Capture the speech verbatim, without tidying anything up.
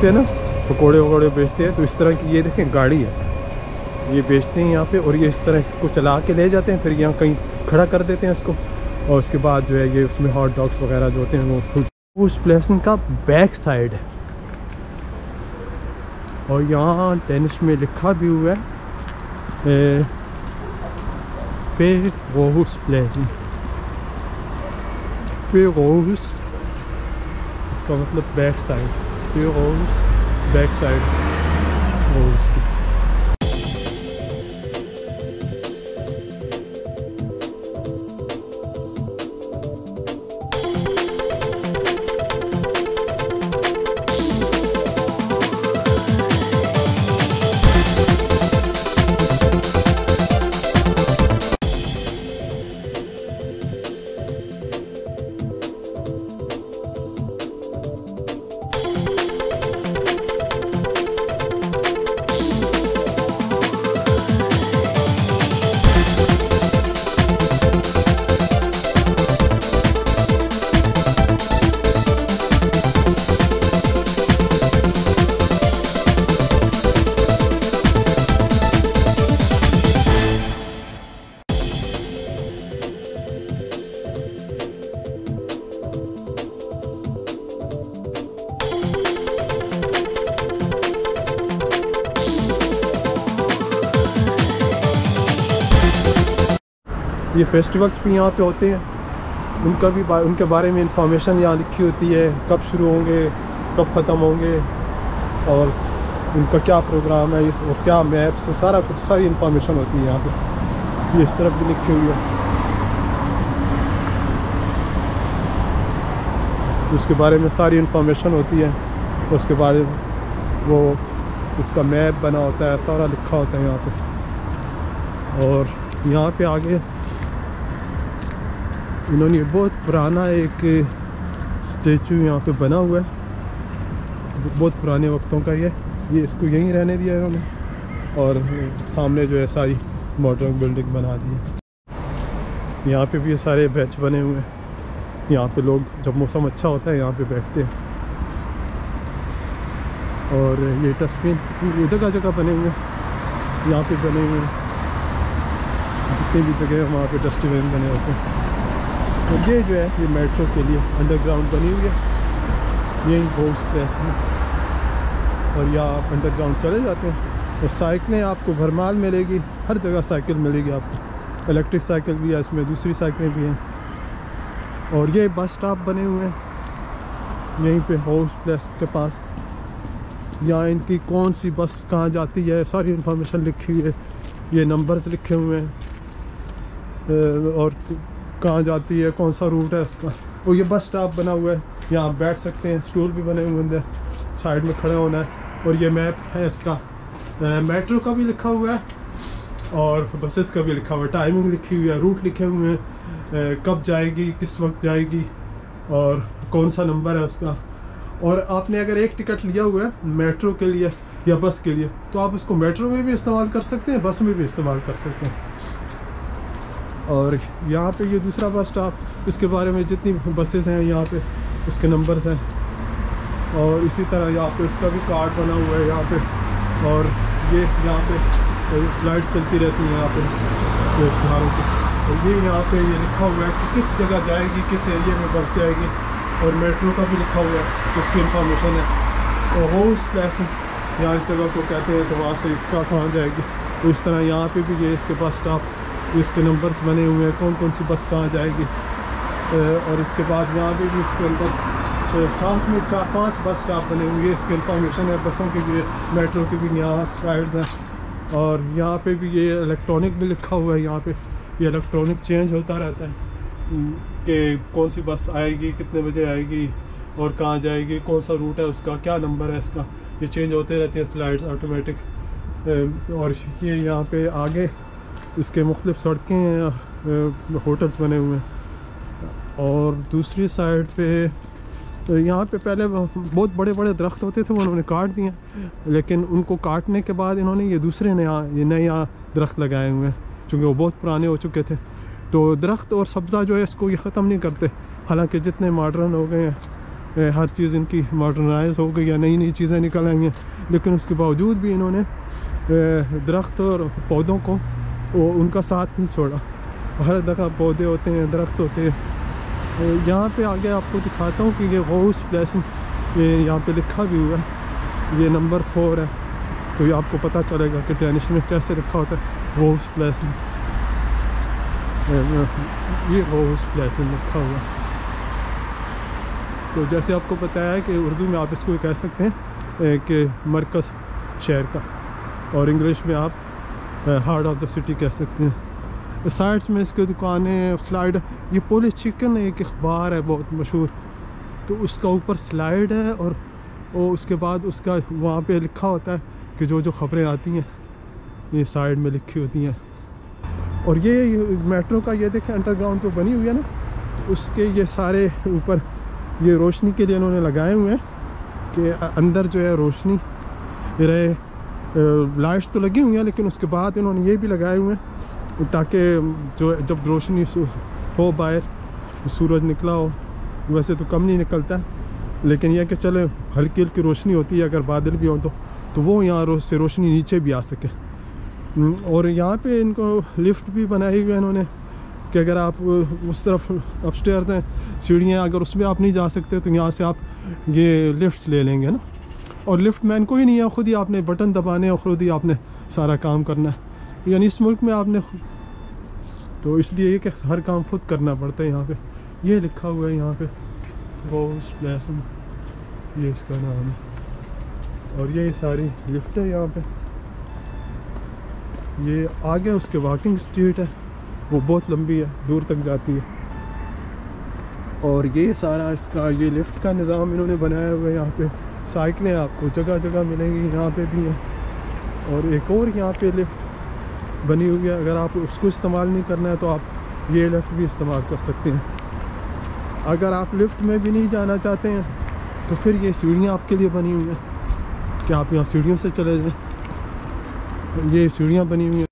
देखते हैं ना पकोड़े वकोड़े बेचते हैं, तो इस तरह की ये देखें गाड़ी है, ये बेचते हैं यहाँ पे, और ये इस तरह इसको चला के ले जाते हैं, फिर यहाँ कहीं खड़ा कर देते हैं इसको, और उसके बाद जो है ये उसमें हॉट डॉग्स वगैरह जो होते हैं वो खुद उस प्लेस का बैक साइड है। और यहाँ टेनिस में लिखा भी हुआ है पे रोहुस प्लेस, पे रोहुस इसका मतलब बैक साइड, पे रोहुस बैक साइड रोहुस। ये फेस्टिवल्स भी यहाँ पे होते हैं, उनका भी उनके बारे में इंफॉर्मेशन यहाँ लिखी होती है, कब शुरू होंगे कब ख़त्म होंगे और उनका क्या प्रोग्राम है इस और क्या मैप्स, सारा कुछ सारी इंफॉर्मेशन होती है यहाँ पे। ये इस तरफ भी लिखी हुई है, उसके बारे में सारी इंफॉर्मेशन होती है, उसके बारे में वो उसका मैप बना होता है, सारा लिखा होता है यहाँ पे। और यहाँ पे आगे इन्होंने बहुत पुराना एक स्टेचू यहाँ पे बना हुआ है, बहुत पुराने वक्तों का ये ये इसको यहीं रहने दिया इन्होंने, और सामने जो है सारी मॉडर्न बिल्डिंग बना दी है। यहाँ पे भी ये सारे बेंच बने हुए हैं, यहाँ पे लोग जब मौसम अच्छा होता है यहाँ पे बैठते हैं। और ये डस्टबिन ये जगह जगह बने हुए हैं, यहाँ पे बने हुए हैं, जितनी भी जगह है वहाँ पे डस्टबिन बने होते हैं। और ये जो है ये मेट्रो के लिए अंडरग्राउंड बनी हुई है, यही बहुत प्लेस है, और यहाँ आप अंडरग्राउंड चले जाते हैं। और साइकिलें आपको भरमाल मिलेगी, हर जगह साइकिल मिलेगी आपको, इलेक्ट्रिक साइकिल भी है इसमें, दूसरी साइकिलें भी हैं। और ये बस स्टॉप बने हुए हैं यहीं पे हाउस प्लेस के पास, यहाँ इनकी कौन सी बस कहाँ जाती है सारी इन्फॉर्मेशन लिखी हुई है, ये नंबर्स लिखे हुए हैं और कहाँ जाती है, कौन सा रूट है उसका। और ये बस स्टॉप बना हुआ है, यहाँ आप बैठ सकते हैं, स्टूल भी बने हुए हैं, साइड में खड़ा होना है। और ये मैप है इसका, मेट्रो का भी लिखा हुआ है और बसेस का भी लिखा हुआ है, टाइमिंग लिखी हुई है, रूट लिखे हुए हैं, कब जाएगी, किस वक्त जाएगी और कौन सा नंबर है उसका। और आपने अगर एक टिकट लिया हुआ है मेट्रो के लिए या बस के लिए, तो आप उसको मेट्रो में भी इस्तेमाल कर सकते हैं, बस में भी इस्तेमाल कर सकते हैं। और यहाँ पे ये दूसरा बस स्टॉप, इसके बारे में जितनी बसेस हैं यहाँ पे उसके नंबर्स हैं। और इसी तरह यहाँ पे उसका भी कार्ड बना हुआ है यहाँ पे, और ये यहाँ पे स्लाइड्स चलती रहती हैं यहाँ पे तो इश्तहारों की। तो ये यहाँ पे ये लिखा हुआ है कि किस जगह जाएगी, किस एरिया में बस जाएगी, और मेट्रो का भी लिखा हुआ है, उसकी इंफॉर्मेशन है। और हाउस प्लेस यहाँ इस जगह को कहते हैं, तो वहाँ से कहाँ कहाँ जाएगी। तो इस तरह यहाँ पे भी ये इसके बस स्टॉप, इसके नंबर्स बने हुए हैं, कौन कौन सी बस कहाँ जाएगी। और इसके बाद यहाँ पे भी इसके अंदर साथ में चार पांच बस स्टॉप बने हुए हैं, इसकी इंफॉर्मेशन है, बसों की भी, मेट्रो की भी यहाँ स्लाइड्स हैं। और यहाँ पे भी ये इलेक्ट्रॉनिक भी लिखा हुआ है, यहाँ पे ये इलेक्ट्रॉनिक चेंज होता रहता है कि कौन सी बस आएगी, कितने बजे आएगी और कहाँ जाएगी, कौन सा रूट है उसका, क्या नंबर है इसका, ये चेंज होते रहते हैं स्लाइड्स ऑटोमेटिक। और ये यहाँ पे आगे इसके मुख्तलिफ सड़कें हैं, होटल्स बने हुए हैं। और दूसरी साइड पे तो यहाँ पे पहले बहुत बड़े बड़े दरख्त होते थे, वो उन्होंने काट दिए, लेकिन उनको काटने के बाद इन्होंने ये दूसरे नया ये नए यहाँ दरख्त लगाए हुए हैं, चूँकि वो बहुत पुराने हो चुके थे। तो दरख्त और सब्ज़ा जो है इसको ये ख़त्म नहीं करते, हालांकि जितने मॉडर्न हो गए हैं हर चीज़ इनकी मॉडर्नाइज हो गई है, नई नई चीज़ें निकल आई हैं, लेकिन उसके बावजूद भी इन्होंने दरख्त और पौधों को वो उनका साथ नहीं छोड़ा। हर जगह पौधे होते हैं, दरख्त होते हैं। यहाँ पे आगे आपको दिखाता हूँ कि ये गौस प्लेसन, ये यहाँ पे लिखा भी हुआ है, ये नंबर फोर है, तो ये आपको पता चलेगा कि डेनिश में कैसे लिखा होता है गौस प्लेसन। ये गौस प्लेसन लिखा हुआ है। तो जैसे आपको पता है कि उर्दू में आप इसको कह सकते हैं कि मरकज़ शहर का, और इंग्लिश में आप हार्ट ऑफ द सिटी कह सकते हैं। साइड्स में इसकी दुकानें, स्लाइड, ये पोलिश चिकन एक अखबार है बहुत मशहूर, तो उसका ऊपर स्लाइड है, और वो उसके बाद उसका वहाँ पे लिखा होता है कि जो जो ख़बरें आती हैं ये साइड में लिखी होती हैं। और ये मेट्रो का ये देखें अंडरग्राउंड जो बनी हुई है ना, उसके ये सारे ऊपर ये रोशनी के लिए इन्होंने लगाए हुए हैं कि अंदर जो है रोशनी रहे। लाइट्स तो लगी हुई हैं, लेकिन उसके बाद इन्होंने ये भी लगाए हुए हैं ताकि जो जब रोशनी हो बाहर, सूरज निकला हो, वैसे तो कम नहीं निकलता, लेकिन यह कि चले हल्की हल्की रोशनी होती है, अगर बादल भी हो तो तो वो यहाँ रोज से रोशनी नीचे भी आ सके। और यहाँ पे इनको लिफ्ट भी बनाई हुई है इन्होंने कि अगर आप उस तरफ अपस्टेयर्स हैं सीढ़ियाँ, अगर उसमें आप नहीं जा सकते तो यहाँ से आप ये लिफ्ट ले लेंगे ना। और लिफ्ट मैन कोई नहीं है, ख़ुद ही आपने बटन दबाने और ख़ुद ही आपने सारा काम करना है। यानी इस मुल्क में आपने, तो इसलिए ये कि हर काम खुद करना पड़ता है। यहाँ पे ये लिखा हुआ है, यहाँ पे गौस प्लेसन, ये इसका नाम है। और ये सारी लिफ्ट है यहाँ पे। ये आगे उसके वॉकिंग स्ट्रीट है, वो बहुत लंबी है, दूर तक जाती है। और ये सारा इसका ये लिफ्ट का निज़ाम इन्होंने बनाया हुआ है। यहाँ पे साइकिलें आपको जगह जगह मिलेंगी, यहाँ पे भी हैं। और एक और यहाँ पे लिफ्ट बनी हुई है, अगर आप उसको इस्तेमाल नहीं करना है तो आप ये लिफ्ट भी इस्तेमाल कर सकते हैं। अगर आप लिफ्ट में भी नहीं जाना चाहते हैं तो फिर ये सीढ़ियाँ आपके लिए बनी हुई हैं कि आप यहाँ सीढ़ियों से चले जाएँ। ये सीढ़ियाँ बनी हुई हैं।